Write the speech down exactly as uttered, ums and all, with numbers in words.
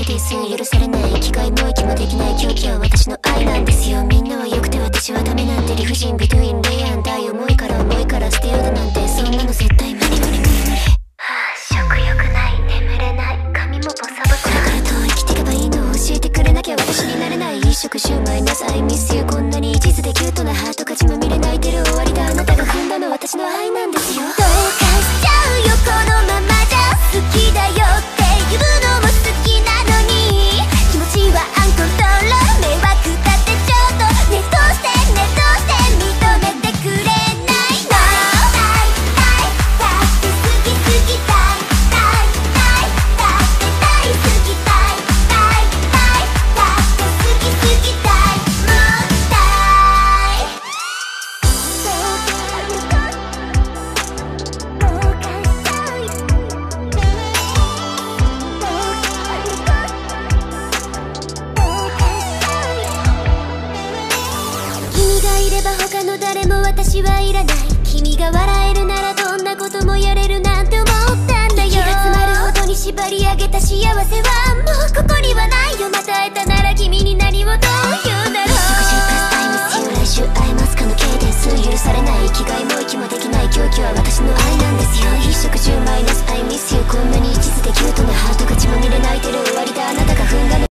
ティすぐ許されない生きがいも息もできない狂気は私の愛なんですよ。みんなは良くて私はダメなんて理不尽ビトゥインレイアンダイ重いから重いから捨てようだなんてそんなの絶対無理無理無理無理。はあ食欲ない眠れない髪もボサボサ。これからどう生きていけばいいの教えてくれなきゃ私になれない。一食シュウマイなさいミスユこんなに一途でキュートなハート勝ちも見れ泣いてる終わりだ。あなたが踏んだの私の愛なんですよ。どうかしちゃうよこのままじゃ好きだよって言うのも好きなのに気持ちはアンコントロール迷惑だってちょっとねどうしてねどうして認めてくれないの。大大だって好き好き大大大だって大好き大大大だって好き好き大もう大君がいれば他の誰も私はいらない。君が笑えるならどんなこともやれるなんて思ったんだよ。息が詰まるほどに縛り上げた幸せは